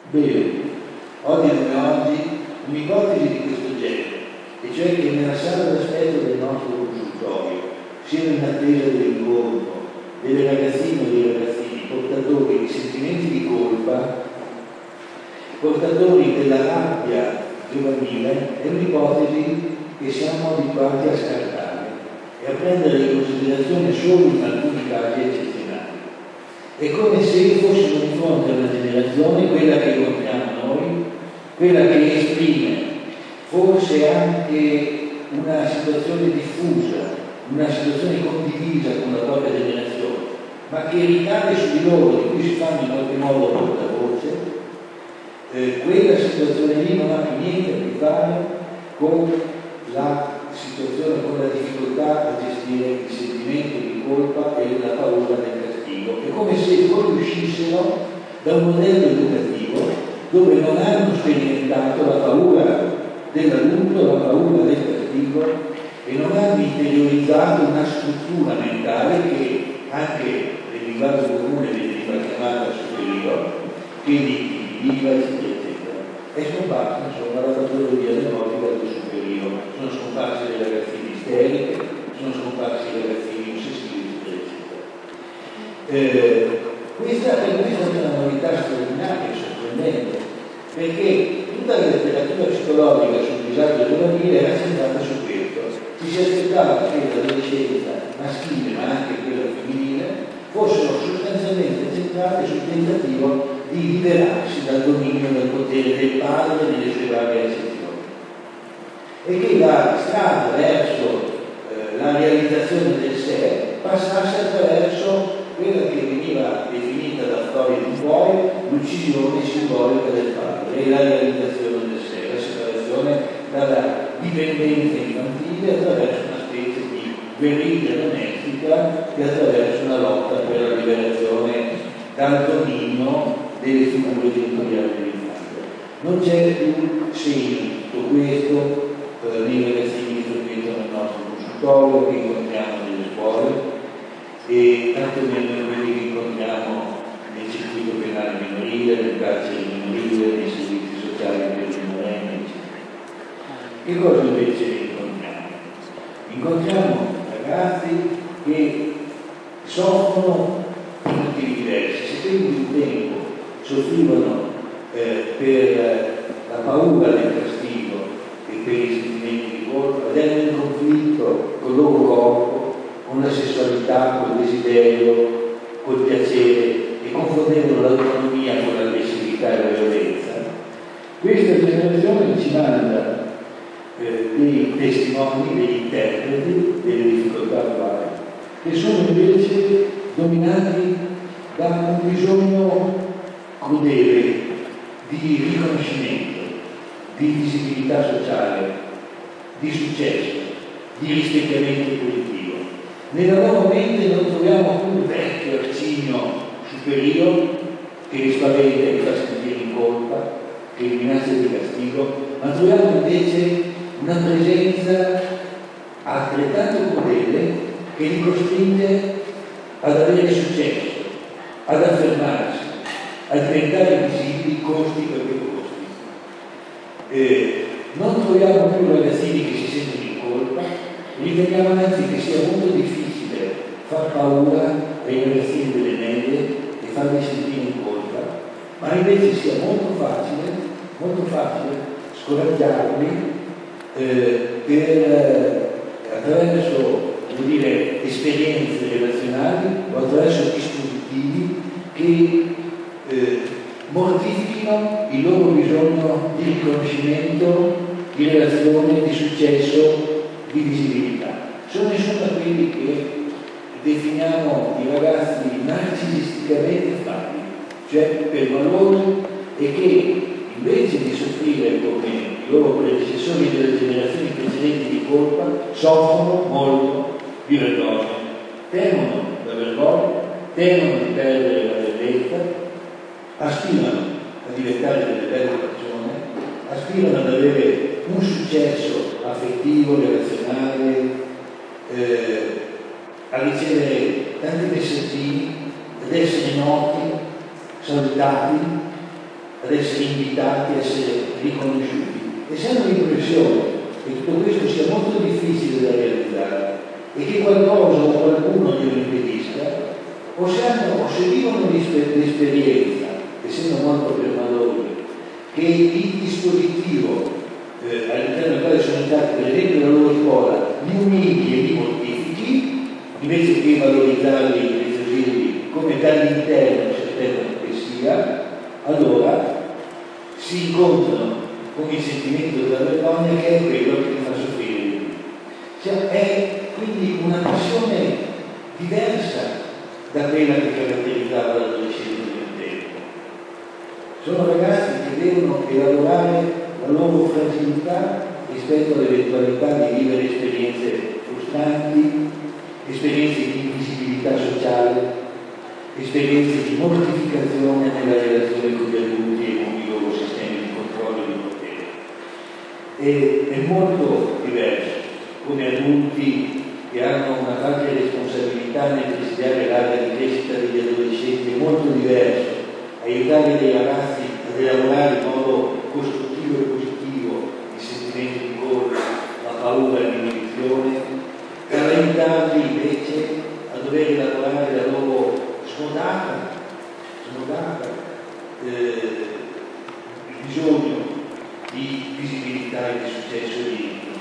Bene, oggi come oggi un'ipotesi di questo genere, e cioè che nella sala d'aspetto del nostro consultorio siano in attesa dell'incontro delle ragazzine o dei ragazzini portatori di sentimenti di colpa, portatori della rabbia giovanile, è un'ipotesi che siamo abituati a scartare e a prendere in considerazione solo in alcuni casi eccezionali. È come se fossimo di fronte a una generazione, quella che incontriamo noi, quella che esprime forse anche una situazione diffusa, una situazione condivisa con la propria generazione, ma che ricade su di loro, di cui si fanno in qualche modo portavoce. Quella situazione lì non ha più niente a che fare con la situazione, con la difficoltà a gestire il sentimento di colpa e la paura del castigo. È come se fuoriuscissero da un modello educativo dove non hanno sperimentato la paura dell'adulto, la paura del castigo, e non hanno interiorizzato una struttura mentale che anche nel linguaggio comune veniva chiamata superiore, quindi eccetera. È scomparsa insomma la patologia neurotica del superiore, sono scomparsi le ragazzine isteriche, sono scomparsi i ragazzini ossessivi, eccetera. Questa è una novità straordinaria e sorprendente, perché tutta la letteratura psicologica sul disagio giovanile era centrata su questo. Ci si aspettava che l'adolescenza maschile, ma anche quella femminile, fossero sostanzialmente centrate sul tentativo di liberarsi dal dominio del potere del padre nelle sue varie accezioni, e che la strada verso la realizzazione del sé passasse attraverso quella che veniva definita da Freud in poi l'uccisione simbolica del padre e la realizzazione del sé, la separazione dalla dipendenza infantile attraverso una specie di guerriglia domestica che attraverso una lotta per la liberazione dal dominio delle figure genitoriali dell'infanzia. Non c'è più segno di tutto questo nei ragazzini che frequentano il nostro consultorio, che incontriamo nelle scuole, e tanto meno quelli che incontriamo nel circuito penale minorile, nel carcere minorile, nei servizi sociali per i minorenni, eccetera. Che cosa invece incontriamo? Incontriamo ragazzi che soffrono in motivi diversi. Se quindi un tempo soffrivano per la paura del castigo e per i sentimenti di colpa, ed erano in conflitto con il loro corpo, con la sessualità, col desiderio, col piacere, e confondevano l'autonomia con l'aggressività e la violenza. Questa generazione ci manda dei testimoni, degli interpreti delle difficoltà attuali, che sono invece dominati da un bisogno crudele di riconoscimento, di visibilità sociale, di successo, di rispecchiamento positivo. Nella loro mente non troviamo più il vecchio arcigno superiore che li spaventa e li fa sentire in colpa, che li minaccia di castigo, ma troviamo invece una presenza altrettanto crudele che li costringe ad avere successo, ad affermarsi, a diventare visibili costi per quei costi. Non troviamo più ragazzini che si sentono in colpa, riteniamo anzi che sia molto difficile far paura ai ragazzini delle medie e farli sentire in colpa, ma invece sia molto facile scoraggiarli attraverso esperienze relazionali o attraverso dispositivi che mortifichino il loro bisogno di riconoscimento, di relazione, di successo, di visibilità. Sono insomma quelli che definiamo i ragazzi narcisisticamente fabili, cioè permalosi, e che invece di soffrire come i loro predecessori delle generazioni precedenti di colpa, soffrono molto di vergogna, temono la vergogna, temono di perdere la bellezza, aspirano a diventare delle belle persone, aspirano ad avere un successo affettivo, relazionale, a ricevere tanti messaggini, ad essere noti, salutati, ad essere invitati, a essere riconosciuti. E se hanno l'impressione che tutto questo sia molto difficile da realizzare e che qualcosa o qualcuno glielo impedisca, o se vivono l'esperienza, essendo molto permadoni, che il dispositivo all'interno del quale sono entrati, per esempio la loro scuola, li umili e li mortifichi, invece che valorizzarli e preferirli come dall'interno si aspettano che sia, allora si incontrano con il sentimento della vergogna, che è quello che fa soffrire di più. Cioè, è quindi una passione diversa da quella che caratterizzava l'adolescenza del tempo. Sono ragazzi che devono elaborare la loro fragilità rispetto all'eventualità di vivere esperienze frustranti, esperienze di invisibilità sociale, esperienze di mortificazione nella relazione con gli adulti e con i loro sistemi di controllo e di potere. È molto diverso come adulti che hanno una qualche responsabilità nel presidiare l'area di crescita degli adolescenti, è molto diverso aiutare dei ragazzi ad elaborare in modo costruttivo e positivo il sentimento di colpa, la paura e l'inibizione, per aiutarli invece a dover elaborare la loro smodata bisogno di visibilità e di successo e di